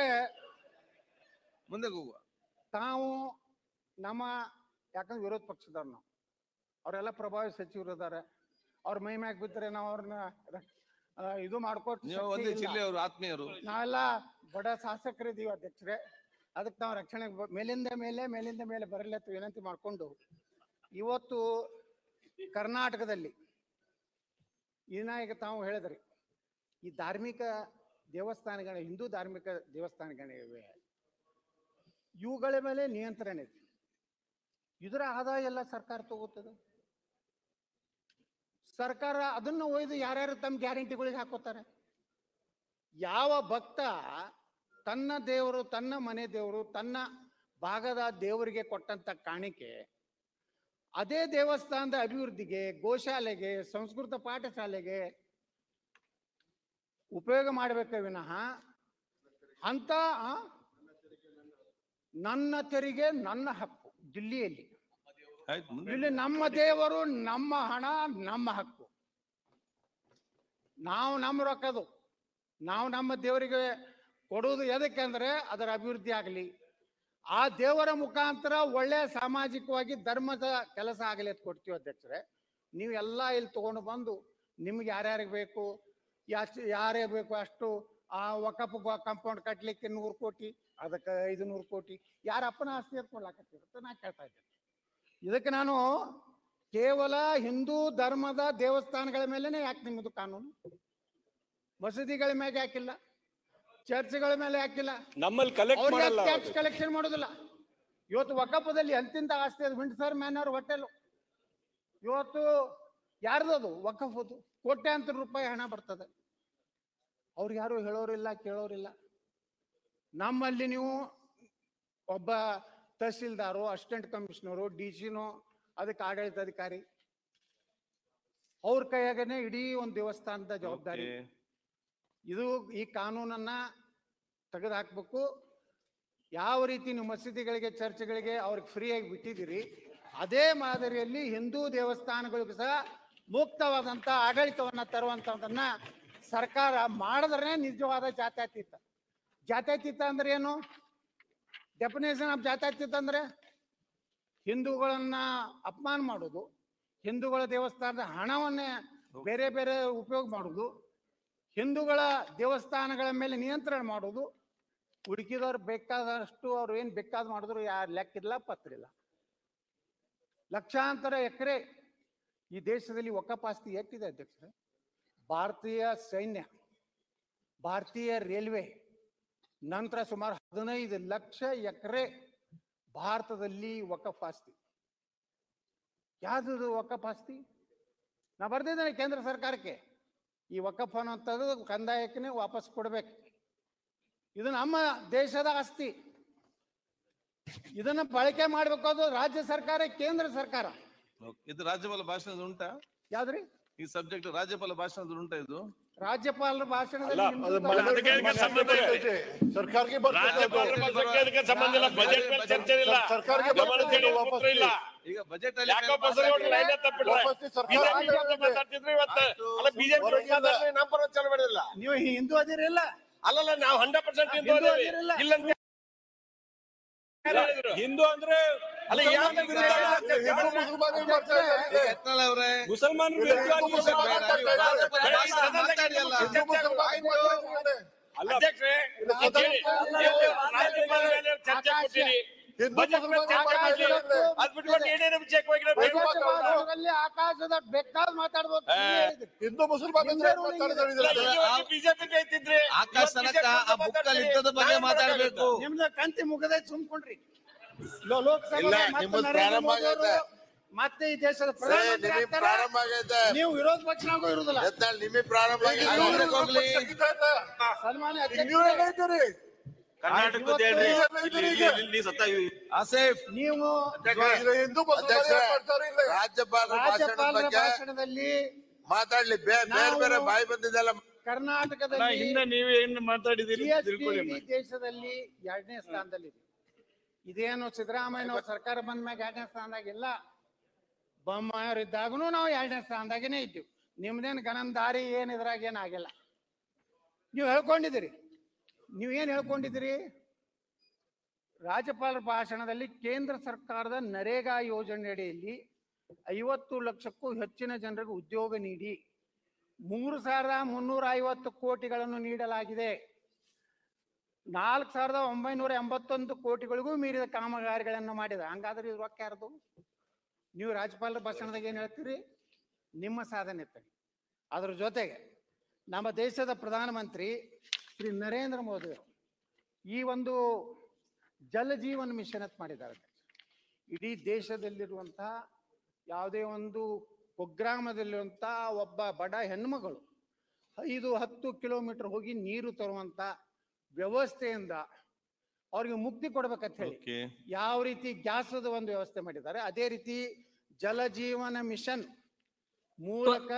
ಮುಂದೆ ಹೋಗುವ. ತಾವು ನಮ್ಮ ಯಾಕಂದ್ರೆ ವಿರೋಧ ಪಕ್ಷದವ್ರು ನಾವು ಅವರೆಲ್ಲ ಪ್ರಭಾವಿ ಸಚಿವರು ಇದಾರೆ. ಅವ್ರ ಮೈ ಮ್ಯಾಗ ಬಿದ್ದರೆ ನಾವು ಅವ್ರನ್ನ ಆ, ಇದು ಮಾಡ್ಕೊಟ್ಟು ನೀವು ಒಂದೇ ಜಿಲ್ಲೆಯವರು ಆತ್ಮೀಯರು. ನಾವೆಲ್ಲ ಬಡ ಶಾಸಕರಿದ್ದೀವಿ ಅಧ್ಯಕ್ಷರೇ. ಅದಕ್ಕೆ ನಾವು ರಕ್ಷಣೆಗೆ ಬ- ಮೇಲಿಂದ ಮೇಲೆ ಮೇಲಿಂದ ಮೇಲೆ ಬರಲಿ ಅಂತ ವಿನಂತಿ ಮಾಡಿಕೊಂಡು ಇವತ್ತು ಕರ್ನಾಟಕದಲ್ಲಿ ಇನ್ನ ಈಗ ತಾವು ಹೇಳಿದ್ರಿ ಈ ಧಾರ್ಮಿಕ ದೇವಸ್ಥಾನಗಳ ಹಿಂದೂ ಧಾರ್ಮಿಕ ದೇವಸ್ಥಾನಗಳಿವೆ, ಇವುಗಳ ಮೇಲೆ ನಿಯಂತ್ರಣ ಇದೆ. ಇದರ ಆದಾಯ ಎಲ್ಲ ಸರ್ಕಾರ ತಗೋತದೆ. ಸರ್ಕಾರ ಅದನ್ನ ಒಯ್ದು ಯಾರ್ಯಾರು ತಮ್ಮ ಗ್ಯಾರಂಟಿಗಳಿಗೆ ಹಾಕೋತಾರೆ. ಯಾವ ಭಕ್ತ ತನ್ನ ದೇವರು, ತನ್ನ ಮನೆ ದೇವರು, ತನ್ನ ಭಾಗದ ದೇವರಿಗೆ ಕೊಟ್ಟಂತ ಕಾಣಿಕೆ ಅದೇ ದೇವಸ್ಥಾನದ ಅಭಿವೃದ್ಧಿಗೆ, ಗೋಶಾಲೆಗೆ, ಸಂಸ್ಕೃತ ಪಾಠಶಾಲೆಗೆ ಉಪಯೋಗ ಮಾಡಬೇಕೆ ವಿನಃ ಅಂತ ಆ, ನನ್ನ ತೆರಿಗೆ ನನ್ನ ಹಕ್ಕು ದಿಲ್ಲಿಯಲ್ಲಿ, ಆಯ್ತು ಮುಂದೆ ಇಲ್ಲಿ ನಮ್ಮ ದೇವರು, ನಮ್ಮ ಹಣ, ನಮ್ಮ ಹಕ್ಕು, ನಾವು ನಮ್ಮ ರೊಕ್ಕದು ನಾವು ನಮ್ಮ ದೇವರಿಗೆ ಕೊಡುವುದು ಎದಕ್ಕೆ ಅಂದ್ರೆ ಅದರ ಅಭಿವೃದ್ಧಿ ಆಗಲಿ, ಆ ದೇವರ ಮುಖಾಂತರ ಒಳ್ಳೆಯ ಸಾಮಾಜಿಕವಾಗಿ ಧರ್ಮದ ಕೆಲಸ ಆಗಲಿ ಅಂತ ಕೊಡ್ತೀವಿ ಅಧ್ಯಕ್ಷರೇ. ನೀವೆಲ್ಲ ಇಲ್ಲಿ ತಗೊಂಡು ಬಂದು ನಿಮ್ಗೆ ಯಾರ್ಯಾರಿಗೆ ಬೇಕು, ಎಷ್ಟು ಯಾರೇ ಬೇಕು ಅಷ್ಟು ಆ ವಕಫ್ ಕಾಂಪೌಂಡ್ ಕಟ್ಲಿಕ್ಕೆ ನೂರು ಕೋಟಿ, ಅದಕ್ಕೆ ಐದು ನೂರು ಕೋಟಿ ಯಾರ ಅಪ್ಪನ ಆಸ್ತಿ ಎತ್ಕೊಳ್ಲಾಕತ್ತಿರುತ್ತೆ ನಾ ಕೇಳ್ತಾ ಇದ್ದೇನೆ. ಇದಕ್ಕೆ ನಾನು ಕೇವಲ ಹಿಂದೂ ಧರ್ಮದ ದೇವಸ್ಥಾನಗಳ ಮೇಲೆನೆ ಯಾಕೆ ನಿಮ್ಮದು ಕಾನೂನು, ಮಸೀದಿಗಳ ಮೇಲೆ ಯಾಕಿಲ್ಲ, ಚರ್ಚ್ಗಳ ಮೇಲೆ ಯಾಕಿಲ್ಲ, ನಮ್ಮಲ್ಲಿ ಕಲೆಕ್ಟ್ ಅವ್ರಿಗೆ ಮಾಡಲ್ಲ. ಟ್ಯಾಕ್ಸ್ ಕಲೆಕ್ಷನ್ ಮಾಡೋದಿಲ್ಲ. ಇವತ್ತು ವಕಫದಲ್ಲಿ ಅಂತಿಂತ ಆಸ್ತಿ ಅದು ವಿಂಡ್ಸರ್ ಮ್ಯಾನರ್ ಹೋಟೆಲ್ ಇವತ್ತು ಯಾರ್ದದು ವಕಫದು ಕೋಟ್ಯಾಂತರ ರೂಪಾಯಿ ಹಣ ಬರ್ತದೆ. ಅವ್ರು ಯಾರು ಹೇಳೋರಿಲ್ಲ ಕೇಳೋರಿಲ್ಲ. ನಮ್ಮಲ್ಲಿ ನೀವು ಒಬ್ಬ ತಹಸೀಲ್ದಾರು, ಅಸಿಸ್ಟೆಂಟ್ ಕಮಿಷನರು, ಡಿ ಸಿನೋ ಅದಕ್ಕೆ ಆಡಳಿತಾಧಿಕಾರಿ, ಅವ್ರ ಕೈಯಾಗನೆ ಇಡೀ ಒಂದು ದೇವಸ್ಥಾನದ ಜವಾಬ್ದಾರಿ. Okay. ಇದು ಈ ಕಾನೂನನ್ನ ತೆಗೆದುಹಾಕ್ಬೇಕು. ಯಾವ ರೀತಿ ನೀವು ಮಸೀದಿಗಳಿಗೆ, ಚರ್ಚ್ಗಳಿಗೆ ಅವ್ರಿಗೆ ಫ್ರೀಯಾಗಿ ಬಿಟ್ಟಿದ್ದೀರಿ, ಅದೇ ಮಾದರಿಯಲ್ಲಿ ಹಿಂದೂ ದೇವಸ್ಥಾನಗಳಿಗೂ ಸಹ ಮುಕ್ತವಾದಂತ ಆಡಳಿತವನ್ನ ತರುವಂತದನ್ನ ಸರ್ಕಾರ ಮಾಡಿದ್ರೆ ನಿಜವಾದ ಜಾತ್ಯತೀತ. ಜಾತ್ಯತೀತ ಅಂದ್ರೆ ಏನು? ಡೆಫಿನೇಷನ್ ಆಫ್ ಜಾತ್ಯತೀತ ಅಂದ್ರೆ ಹಿಂದೂಗಳನ್ನ ಅಪಮಾನ ಮಾಡೋದು, ಹಿಂದೂಗಳ ದೇವಸ್ಥಾನದ ಹಣವನ್ನೇ ಬೇರೆ ಬೇರೆ ಉಪಯೋಗ ಮಾಡೋದು, ಹಿಂದೂಗಳ ದೇವಸ್ಥಾನಗಳ ಮೇಲೆ ನಿಯಂತ್ರಣ ಮಾಡೋದು, ಹುಡುಕಿದವ್ರು ಬೇಕಾದಷ್ಟು ಅವ್ರು ಏನ್ ಬೇಕಾದ ಮಾಡಿದ್ರು ಯಾರು ಲೆಕ್ಕಿಲ್ಲ ಪತ್ರಿಲ್ಲ. ಲಕ್ಷಾಂತರ ಎಕರೆ ಈ ದೇಶದಲ್ಲಿ ವಕಫಾಸ್ತಿ ಎಷ್ಟಿದೆ ಅಧ್ಯಕ್ಷರೇ? ಭಾರತೀಯ ಸೈನ್ಯ, ಭಾರತೀಯ ರೈಲ್ವೆ ನಂತರ ಸುಮಾರು ಹದಿನೈದು ಲಕ್ಷ ಎಕರೆ ಭಾರತದಲ್ಲಿ ವಕಫಾಸ್ತಿ. ಯಾವ್ದು ವಕಫಾಸ್ತಿ? ನಾ ಬರ್ದಿದ್ದೇನೆ ಕೇಂದ್ರ ಸರ್ಕಾರಕ್ಕೆ, ಈ ವಕಫ್ ಅನ್ನೋಂಥದ್ದು ಕಂದಾಯಕ್ಕೆ ವಾಪಸ್ ಕೊಡ್ಬೇಕು. ಇದು ನಮ್ಮ ದೇಶದ ಆಸ್ತಿ, ಇದನ್ನ ಬಳಕೆ ಮಾಡ್ಬೇಕು. ಅದು ರಾಜ್ಯ ಸರ್ಕಾರ, ಕೇಂದ್ರ ಸರ್ಕಾರ. ಇದು ರಾಜ್ಯಪಾಲ ಭಾಷಣದ ಉಂಟಾ? ಯಾವ್ದ್ರಿ ಈ ಸಬ್ಜೆಕ್ಟ್ ರಾಜ್ಯಪಾಲ ಭಾಷಣದ ಉಂಟಾ ಇದು? ರಾಜ್ಯಪಾಲರ ಭಾಷಣದಲ್ಲಿ ಅಲ್ಲ, ಹಿಂದೂ ಅದು ಧರ್ಮ- ಅದಕ್ಕೆ ಅದಕ್ಕೆ ಸಂಬಂಧ ಇಲ್ಲ. ಸರ್ಕಾರಕ್ಕೆ ರಾಜ್ಯಪಾಲರ ಭಾಷಣಕ್ಕೆ ಅದಕ್ಕೆ ಸಂಬಂಧ ಇಲ್ಲ. ಬಜೆಟ್ ಮೇಲೆ ಚರ್ಚೆ ಇಲ್ಲ. ಸರ್ಕಾರಕ್ಕೆ ಗಮನ ಸೆಳೆಯುವ ವಾಪಸ್ ಉತ್ತರ ಇಲ್ಲ. ಈಗ ಬಜೆಟ್ ಅಲ್ಲಿ ಯಾಕೋ ಬಸವನಗೌಡರು ಲೈನ್ ತಪ್ಪಿಟ್ರೆ ವಾಪಸ್ ಸರ್ಕಾರ ಬಿಜೆಪಿ ವಿರುದ್ಧ ಮಾತಾಡ್ತಿದ್ರು ಇವತ್ತು. ಅಲ್ಲ ಬಿಜೆಪಿ ಮಾತಾಡಿದ್ರೆ ನಮ್ಮ ಪರ ಚಲೋ ಮಾಡಿಲ್ಲ. ನೀವು ಹಿಂದೂ ಅದಿರಿಲ್ಲ, ಅಲ್ಲಲ್ಲ ನಾವು ಹಂಡ್ರೆಡ್ ಪರ್ಸೆಂಟ್ ಹಿಂದೂ ಹಿಂದೂ ಅದೇವಿ. ಅದಿರಿಲ್ಲ. ಇಲ್ಲ ಅಂತ ಹೇಳಿದ್ರು. ಹಿಂದೂ ಅಂದ್ರೆ ಅಲ್ಲ ಯಾವ ವಿರುದ್ಧ ಹಿಂದೂ ಮುಸಲ್ಮಾನರು ಮಾಡ್ತಾ ಇದ್ದಾರೆ. ಯತ್ನಾಳ್ ಅವರೇ, ಮುಸಲ್ಮಾನರು ವಿರುದ್ಧವಾಗಿ ಹಿಂದೂ ಮುಸಲ್ಮಾನರು ಮಾತಾಡ್ತಾರೆ. ಮಾಡ್ತಾ ಇದ್ದಾರೆ. ಬೇಡ, ಈ ಸದನದಲ್ಲಿ ಅಲ್ಲ. ಹಿಂದೂ ಮುಸಲ್ಮಾನರು ಮಾಡ್ತಾ ಇದ್ದಾರೆ. ಅಲ್ಲ ಅಧ್ಯಕ್ಷರೇ, ಇದು ಕೇಳಿ. ನೀವು ರಾಜ್ಯಪಾಲ ಮೇಲೆ ಚರ್ಚೆ ಕೊಟ್ಟಿರಿ. ಹಿಂದೂ ಬಜೆಟ್ ಮೇಲೆ ಮುಸಲ್ಮಾನರು ಚರ್ಚೆ ಮಾಡ್ತಾ ಕೊಟ್ಟಿರಿ. ಇದ್ದಾರೆ. ಅದ್ ಬಿಟ್ಬಿಟ್ಟು ಏನೇನು ವಿಷಯಕ್ಕೆ ಹೋಗಿರೋ ಬೇಡ. ಭಾರತದಲ್ಲಿ ಆಕಾಶದ ಬೇಕಾದ ಮಾತಾಡ್ಬೋದು. ನೀವೇ ಹೇಳಿದ್ರಿ. ಹಿಂದೂ ಮುಸಲ್ಮಾನರು ಮಾಡ್ತಾ ಇದ್ದಾರೆ. ಇಲ್ಲ, ಇಲ್ಲಿವರೆಗೆ ಬಿಜೆಪಿ ಕೈತಿದ್ರೆ ಆಕಾಶ ತನಕ ಆ ಬುಕ್ಕಲ್ಲಿ ಇದ್ದದ ಬಗ್ಗೆ ಮಾತಾಡ್ಬೇಕು. ನಿಮ್ದು ಕಂತಿ ಮುಗದೆ ಸುಮ್ಕೊಂಡ್ರಿ. ಲೋ- ಲೋಕಸಭೆ ಇಲ್ಲ, ಮತ್ತೆ ನಿಮ್ಮದು ನರೇಂದ್ರ ಪ್ರಾರಂಭ ಮೋದಿ ಅವರು ಆಗೈತೆ. ಮತ್ತೆ ಈ ದೇಶದ ಸರಿ, ಪ್ರಧಾನಮಂತ್ರಿ ನಿಮಗೆ ಆಗ್ತಾರೆ. ಪ್ರಾರಂಭ ಆಗೈತೆ. ನೀವು ವಿರೋಧ ಪಕ್ಷನಾಗೂ ಇರುದಿಲ್ಲ. ಯತ್ನಾಳ್ ನಿಮಗೆ ಪ್ರಾರಂಭ ಆಗೈತೆ. ಈಗ ಇವ್ರಿಗೆ ಹೋಗ್ಲಿ. ಸನ್ಮಾನ್ಯ ಈಗ ಅಧ್ಯಕ್ಷರೇ, ನೀವೆಲ್ಲ ಇದ್ದೀರಿ. ಕರ್ನಾಟಕದ ಆಸೇಫ್, ನೀವು ಈಗ ಹಿಂದೂ ಮುಸಲ್ಮಾನರು ಮಾಡ್ತಾರೆ ಇಲ್ಲ. ರಾಜ್ಯಪಾಲರ ಭಾಷಣದ ರಾಜ್ಯಪಾಲರ ಬಗ್ಗೆ ಭಾಷಣದಲ್ಲಿ ಮಾತಾಡ್ಲಿ. ಬೇ- ಬೇರೆ ಬೇರೆ ನಾವು- ಬಾಯಿ ಬಂದಿದ್ದೆಲ್ಲ ಕರ್ನಾಟಕದಲ್ಲಿ ಹಿಂದೆ ನೀವು ಏನ್ ಮಾತಾಡಿದಿರಿ ಜಿ ಎಸ್ ಟಿ ಇಡೀ ದೇಶದಲ್ಲಿ ಎರಡನೇ ಸ್ಥಾನದಲ್ಲಿದೆ. ಇದೇನು ಸಿದ್ದರಾಮಯ್ಯ ಸರ್ಕಾರ ಬಂದ ಮ್ಯಾಗ ಎರಡನೇ ಸ್ಥಾನದಾಗಿಲ್ಲ, ಬೊಮ್ಮಾಯವ್ರು ಇದ್ದಾಗೂ ನಾವು ಎರಡನೇ ಸ್ಥಾನದಾಗೇನೆ ಇದ್ದೀವಿ. ನಿಮ್ದೇನು ಗಣಂದಾರಿ ಏನ್ ಇದ್ರಾಗ ಏನಾಗಿಲ್ಲ. ನೀವು ಹೇಳ್ಕೊಂಡಿದ್ದೀರಿ, ನೀವೇನ್ ಹೇಳ್ಕೊಂಡಿದ್ದೀರಿ? ರಾಜ್ಯಪಾಲರ ಭಾಷಣದಲ್ಲಿ ಕೇಂದ್ರ ಸರ್ಕಾರದ ನರೇಗಾ ಯೋಜನೆ ಅಡಿಯಲ್ಲಿ ಐವತ್ತು ಲಕ್ಷಕ್ಕೂ ಹೆಚ್ಚಿನ ಜನರಿಗೆ ಉದ್ಯೋಗ ನೀಡಿ ಮೂರು ಸಾವಿರದ ಮುನ್ನೂರ ಐವತ್ತು ಕೋಟಿಗಳನ್ನು ನೀಡಲಾಗಿದೆ. ನಾಲ್ಕು ಸಾವಿರದ ಒಂಬೈನೂರ ಎಂಬತ್ತೊಂದು ಕೋಟಿಗಳಿಗೂ ಮೀರಿದ ಕಾಮಗಾರಿಗಳನ್ನು ಮಾಡಿದ. ಹಂಗಾದ್ರೆ ಇದು ರೊಕ್ಕ ಯಾರ್ದು? ನೀವು ರಾಜ್ಯಪಾಲರ ಭಾಷಣದಾಗ ಏನ್ ಹೇಳ್ತೀರಿ? ನಿಮ್ಮ ಸಾಧನೆ ತಡಿ. ಅದ್ರ ಜೊತೆಗೆ ನಮ್ಮ ದೇಶದ ಪ್ರಧಾನಮಂತ್ರಿ ಶ್ರೀ ನರೇಂದ್ರ ಮೋದಿ ಅವರು ಈ ಒಂದು ಜಲ ಜೀವನ್ ಮಿಷನ್ ಅಂತ ಮಾಡಿದ್ದಾರೆ. ಇಡೀ ದೇಶದಲ್ಲಿರುವಂತಹ ಯಾವುದೇ ಒಂದು ಕುಗ್ರಾಮದಲ್ಲಿರುವಂತಹ ಒಬ್ಬ ಬಡ ಹೆಣ್ಮಗಳು ಐದು ಹತ್ತು ಕಿಲೋಮೀಟರ್ ಹೋಗಿ ನೀರು ತರುವಂತ ವ್ಯವಸ್ಥೆಯಿಂದ ಅವ್ರಿಗೆ ಮುಕ್ತಿ ಕೊಡ್ಬೇಕಂತ ಹೇಳಿ ಯಾವ ರೀತಿ ಗ್ಯಾಸದ ಒಂದು ವ್ಯವಸ್ಥೆ ಮಾಡಿದ್ದಾರೆ, ಅದೇ ರೀತಿ ಜಲ ಜೀವನ ಮಿಷನ್ ಮೂಲಕ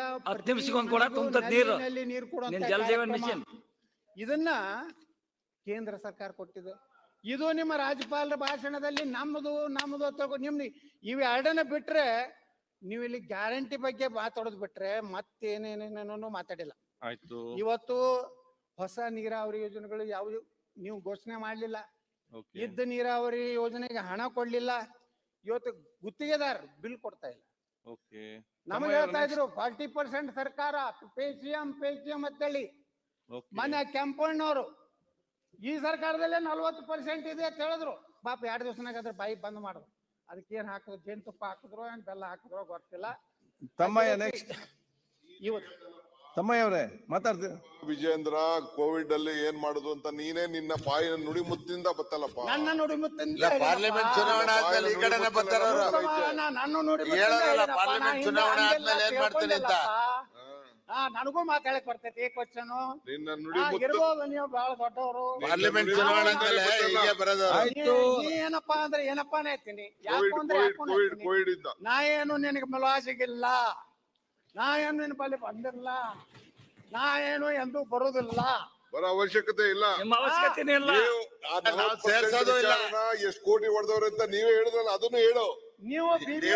ನೀರು ಕೊಡುವಂತ ಇದನ್ನ ಕೇಂದ್ರ ಸರ್ಕಾರ ಕೊಟ್ಟಿದೆ. ಇದು ನಿಮ್ಮ ರಾಜ್ಯಪಾಲರ ಭಾಷಣದಲ್ಲಿ ನಮ್ಮದು ನಮ್ಮದು ತಗೋ ನಿಮ್ದು ಇವು ಎರಡನ್ನ ಬಿಟ್ರೆ ನೀವು ಇಲ್ಲಿ ಗ್ಯಾರಂಟಿ ಬಗ್ಗೆ ಮಾತಾಡೋದು ಬಿಟ್ರೆ ಮತ್ತೇನೇನೇನೇನೋ ಮಾತಾಡಿಲ್ಲ. ಆಯ್ತು. ಇವತ್ತು ಹೊಸ ನೀರಾವರಿ ಯೋಜನೆಗಳು ಯಾವ ನೀವು ಘೋಷಣೆ ಮಾಡ್ಲಿಲ್ಲ. ಇದ್ದ ನೀರಾವರಿ ಯೋಜನೆಗೆ ಹಣ ಕೊಡ್ಲಿಲ್ಲ. ಇವತ್ತು ಗುತ್ತಿಗೆದಾರ ಬಿಲ್ ಕೊಡ್ತಾ ಇಲ್ಲ. ನಮಗೆ ಹೇಳ್ತಾ ಇದ್ರು ಫಾರ್ಟಿ ಪರ್ಸೆಂಟ್ ಸರ್ಕಾರ pay C M pay C M ಅಂತೇಳಿ. ಮೊನ್ನೆ ಕೆಂಪಣ್ಣವರು ಈ ಸರ್ಕಾರದಲ್ಲೇ ನಲ್ವತ್ತು ಪರ್ಸೆಂಟ್ ಇದೆ ಅಂತ ಹೇಳಿದ್ರು. ಪಾಪ ಎರಡು ದಿವಸನಾಗ ಅದ್ರ ಬಾಯಿ ಬಂದ್ ಮಾಡಿದ್ರು. ಅದಕ್ಕೆ ಏನ್ ಹಾಕಿದ್ರು, ಜೇನುತುಪ್ಪ ಹಾಕಿದ್ರು ಏನ್ ಬೆಲ್ಲ ಹಾಕಿದ್ರು ಗೊತ್ತಿಲ್ಲ. ತಮ್ಮಯ್ಯ ನೆಕ್ಸ್ಟ್. ಇವತ್ತು ತಮ್ಮಯ್ಯ ಅವರೇ ಮಾತಾಡ್ತೀವಿ. ವಿಜೇಂದ್ರ ಕೋವಿಡ್ ಅಲ್ಲಿ ಏನ್ ಮಾಡುದು ಅಂತ ನೀನೇ ನಿನ್ನ ಬಾಯಿನ ನುಡಿ ಮುತ್ತಿಂದ ಬತ್ತಲ್ಲಪ್ಪ. ನನ್ನ ನುಡಿ ಮುತ್ತಿಂದ ಪಾರ್ಲಿಮೆಂಟ್ ಚುನಾವಣೆ ಆದ್ಮೇಲೆ ಈ ಕಡೆನೆ ಬರ್ತಾರ ನನ್ನ ನುಡಿ ಪಾರ್ಲಿಮೆಂಟ್ ಚುನಾವಣೆ ಆದ್ಮೇಲೆ ಏನ್ ಮಾಡ್ತೀನಿ ಅಂತ ಹಾ ನನಗೂ ಮಾತಾಡಕ್ ಬರ್ತೈತಿ. ಕ್ವಶನ್ ನಿನ್ನ ನುಡಿ ಇರ್ಬೋದು, ನೀವು ಬಹಳ ದೊಡ್ಡವರು. ಪಾರ್ಲಿಮೆಂಟ್ ಚುನಾವಣೆ ಆದ್ಮೇಲೆ ಹೀಗೆ ಬರೋದು. ನೀ ಏನಪ್ಪಾ ಅಂದ್ರೆ ಏನಪ್ಪಾನೇ ಹೇಳ್ತೀನಿ. ಯಾಕು ಅಂದ್ರೆ ಕೋವಿಡ್ ಇಂದ ನಾ ಏನು ನಿನಗೆ ಮಲವಾಸಿಗಿಲ್ಲ, ನಾ ಏನು ನಿನ್ನ ಬಳಿ ಬಂದಿಲ್ಲ, ನಾ ಏನು ಎಂದೂ ಬರುದಿಲ್ಲ, ಬರೋ ಅವಶ್ಯಕತೆ ಇಲ್ಲ, ಅವಶ್ಯಕತೆ ಇಲ್ಲ. ಸೇರ್ಸೋದು ಇಲ್ಲ. ಎಷ್ಟು ಕೋಟಿ ಹೊಡೆದವ್ರೆ ಅಂತ ನೀವೇ ಹೇಳಿದ್ರಲ್ಲ, ಅದನ್ನು ಹೇಳು. ನೀವು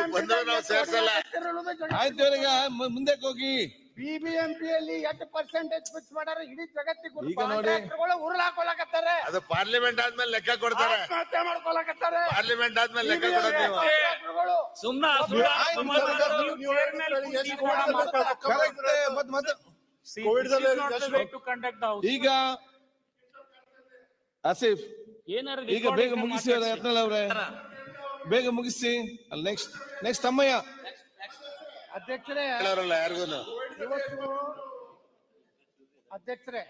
ಆಯ್ತು, ಈಗ ಮುಂದಕ್ಕೆ ಹೋಗಿ. ಬಿಬಿಎಂಪಿಯಲ್ಲಿ ಎಷ್ಟು ಪರ್ಸೆಂಟೇಜ್ ಫಿಕ್ಸ್ ಮಾಡ್ಯಾರ ಇಡೀ ಜಗತ್ತಿಗೆ ಈಗ ನೋಡಿ ಉರುಳು ಹಾಕೊಳಕತ್ತಾರೆ. ಅದು ಪಾರ್ಲಿಮೆಂಟ್ ಆದ್ಮೇಲೆ ಲೆಕ್ಕ ಕೊಡ್ತಾರೆ. ಆತ್ಮಹತ್ಯೆ ಮಾಡ್ಕೊಳಕತ್ತಾರೆ. ಪಾರ್ಲಿಮೆಂಟ್ ಆದ್ಮೇಲೆ ಲೆಕ್ಕ ಕೊಡೋದು ನೀವು. ಈಗ ಆಸಿಫ್ ಈಗ ಬೇಗ ಮುಗಿಸಿ ಯತ್ನಾಳ್ ಅವ್ರೆ, ಬೇಗ ಮುಗಿಸಿ. ಅಲ್ಲಿ ನೆಕ್ಸ್ಟ್ ನೆಕ್ಸ್ಟ್ ತಮ್ಮಯ್ಯ. ಅಧ್ಯಕ್ಷರೇ ಯಾರಿಗೂ ಇವತ್ತು ಅಧ್ಯಕ್ಷರೇ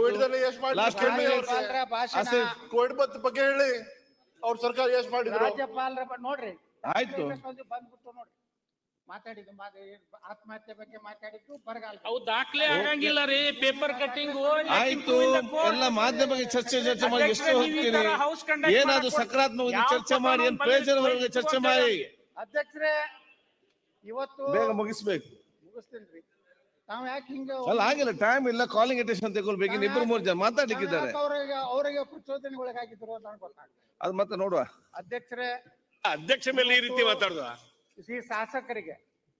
ಕೋವಿಡ್ ಬಗ್ಗೆ ಹೇಳಿ ಅವ್ರ ಸರ್ಕಾರ ಎಷ್ಟು ಮಾಡಿದ್ರು. ರಾಜ್ಯಪಾಲರ ನೋಡ್ರಿ ಆಯ್ತು ಬಂದ್ಬಿಟ್ಟು ನೋಡ್ರಿ ಮಾತಾಡಿದ್ದು ಆತ್ಮಹತ್ಯೆ ಬಗ್ಗೆ ಮಾತಾಡಿದ್ದು ಬರಗಾಲ. ಅವು ದಾಖಲೆ ಆಗಂಗಿಲ್ಲ ರೀ, ಪೇಪರ್ ಕಟ್ಟಿಂಗ್. ಆಯ್ತು, ಎಲ್ಲ ಮಾಧ್ಯಮಕ್ಕೆ ಚರ್ಚೆ ಚರ್ಚೆ ಮಾಡಿ ಎಷ್ಟು ಹೋಗ್ತೀರಿ? ಏನಾದ್ರು ಸಕಾರಾತ್ಮಕ ಚರ್ಚೆ ಮಾಡಿ, ಏನ್ ಪ್ರಯೋಜನವರೆಗೆ ಚರ್ಚೆ ಮಾಡಿ. ಅಧ್ಯಕ್ಷರೇ ಇವತ್ತು ಬೇಗ ಮುಗಿಸ್ಬೇಕು. ಮುಗಿಸ್ತೀನಿ. ತಾವ್ ಯಾಕೆ ಹಿಂಗ ಅಲ್ಲ ಆಗಿಲ್ಲ, ಟೈಮ್ ಇಲ್ಲ, ಕಾಲಿಂಗ್ ಅಟೆನ್ಷನ್ ತಗೊಳ್ಬೇಕು. ಇಬ್ರು ಮೂರು ಜನ ಮಾತಾಡ್ಲಿಕ್ಕಿದ್ದಾರೆ. ಅವ್ರಿಗೆ ಅವರಿಗೆ ಪ್ರಚೋದನೆಗೊಳಗಾಗಿದ್ರು ಅಂತ ಗೊತ್ತಾಗ್ತದೆ. ಅದು ಮತ್ತೆ ನೋಡುವ. ಅಧ್ಯಕ್ಷರೇ ಅಧ್ಯಕ್ಷ ಮೇಲೆ ಈ ರೀತಿ ಮಾತಾಡುದ ಈ ಶಾಸಕರಿಗೆ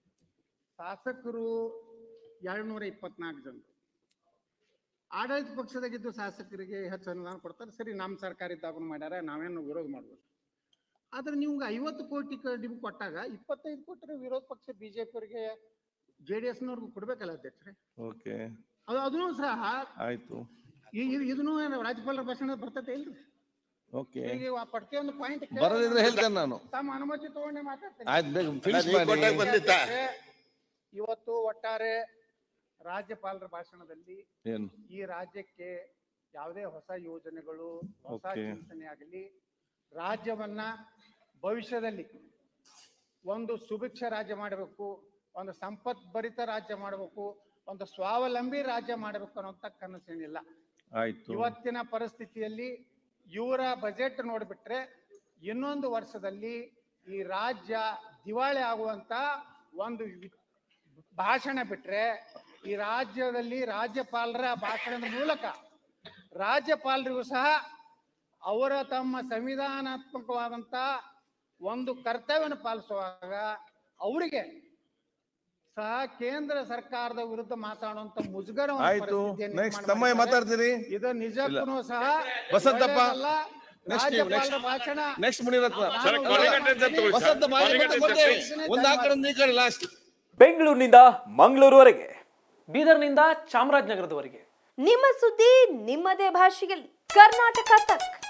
ಶಾಸಕರು ಎರಡ್ನೂರ ಇಪ್ಪತ್ನಾಲ್ಕು ಜನ ಆಡಳಿತ ಪಕ್ಷದಾಗಿದ್ದು ಶಾಸಕರಿಗೆ ಹೆಚ್ಚು ಅನುದಾನ ಕೊಡ್ತಾರೆ. ಸರಿ, ನಮ್ಮ ಸರ್ಕಾರ ಇದ್ದಾಗ ಮಾಡ್ಯಾರ, ನಾವೇನು ವಿರೋಧ ಮಾಡ್ಬೋದು. ಆದ್ರೆ ನಿಮ್ಗೆ ಐವತ್ತು ಕೋಟಿ ನಿಮ್ಗೆ ಕೊಟ್ಟಾಗ ಇಪ್ಪತ್ತೈದು ಕೋಟಿ ವಿರೋಧ ಪಕ್ಷ ಬಿಜೆಪಿ ಅವರಿಗೆ ಜೆ ಡಿ ಎಸ್ ನವ್ರಿಗೆ ಕೊಡ್ಬೇಕಲ್ಲ ಅಧ್ಯಕ್ಷರೇ. ಓಕೆ, ಅದು ಅದನ್ನು ಸಹ ಆಯ್ತು. ಇದನ್ನು ರಾಜ್ಯಪಾಲರ ಭಾಷಣ ಬರ್ತೈತೆ ಇಲ್ರಿ? ಓಕೆ, ಪಟ್ಟಿ ಒಂದು ಪಾಯಿಂಟ್ ಬರೋದಿದ್ರೆ ಹೇಳ್ತೇನೆ ನಾನು. ತಮ್ಮ ಅನುಮತಿ ತಗೊಂಡೆ ಮಾತಾಡ್ತೇನೆ. ಆಯ್ತು, ಬೇಗ ಫಿನಿಶ್ ಮಾಡಿ. ಇವತ್ತು ಒಟ್ಟಾರೆ ರಾಜ್ಯಪಾಲರ ಭಾಷಣದಲ್ಲಿ ಏನು ಈ ರಾಜ್ಯಕ್ಕೆ ಯಾವುದೇ ಹೊಸ ಯೋಜನೆಗಳು, ಹೊಸ ಚಿಂತನೆ ಆಗಲಿ, ರಾಜ್ಯವನ್ನ ಭವಿಷ್ಯದಲ್ಲಿ ಒಂದು ಸುಭಿಕ್ಷ ರಾಜ್ಯ ಮಾಡಬೇಕು, ಒಂದು ಸಂಪತ್ ಭರಿತ ರಾಜ್ಯ ಮಾಡಬೇಕು, ಒಂದು ಸ್ವಾವಲಂಬಿ ರಾಜ್ಯ ಮಾಡಬೇಕು ಅನ್ನೋಂಥ ಕನಸೇನಿಲ್ಲ. ಆಯ್ತು, ಇವತ್ತಿನ ಪರಿಸ್ಥಿತಿಯಲ್ಲಿ ಇವರ ಬಜೆಟ್ ನೋಡ್ಬಿಟ್ರೆ ಇನ್ನೊಂದು ವರ್ಷದಲ್ಲಿ ಈ ರಾಜ್ಯ ದಿವಾಳಿ ಆಗುವಂತ ಒಂದು ಭಾಷಣ ಬಿಟ್ರೆ ಈ ರಾಜ್ಯದಲ್ಲಿ ರಾಜ್ಯಪಾಲರ ಭಾಷಣದ ಮೂಲಕ ರಾಜ್ಯಪಾಲರಿಗೂ ಸಹ ಅವರ ತಮ್ಮ ಸಂವಿಧಾನಾತ್ಮಕವಾದಂತ ಒಂದು ಕರ್ತವ್ಯವನ್ನು ಪಾಲಿಸುವಾಗ ಅವರಿಗೆ ಸಹ ಕೇಂದ್ರ ಸರ್ಕಾರದ ವಿರುದ್ಧ ಮಾತಾಡುವಂತ ಮುಜುಗರ. ಆಯ್ತು, ನೆಕ್ಸ್ಟ್ ತಮ್ಮಯ್ಯ ಮಾತಾಡ್ತೀರಿ. ಇದು ನಿಜಕ್ಕೂ ಸಹ ಬಸಂತಪ್ಪ ನೆಕ್ಸ್ಟ್ ನೀವು ನೆಕ್ಸ್ಟ್ ರಾಜ್ಯಪಾಲರ ಭಾಷಣ ನೆಕ್ಸ್ಟ್ ಮುನಿರತ್ನ ಸರ್, ಕೊನೆಗಟ್ಟೆ ಅಂತ ತಗೊಳ್ಳಿ ಸರ್. ವಸಂತ ಮಾಲಿಕ ಬಂದೆ ಒಂದು ಆ ಕಡೆ ಒಂದು ಈ ಕಡೆ ಲಾಸ್ಟ್. ಬೆಂಗಳೂರಿನಿಂದ ಮಂಗಳೂರುವರೆಗೆ, ಬೀದರ್ನಿಂದ ಚಾಮರಾಜನಗರದವರೆಗೆ ನಿಮ್ಮ ಸುದ್ದಿ ನಿಮ್ಮದೇ ಭಾಷೆಯಲ್ಲಿ ಕರ್ನಾಟಕ ತಕ್.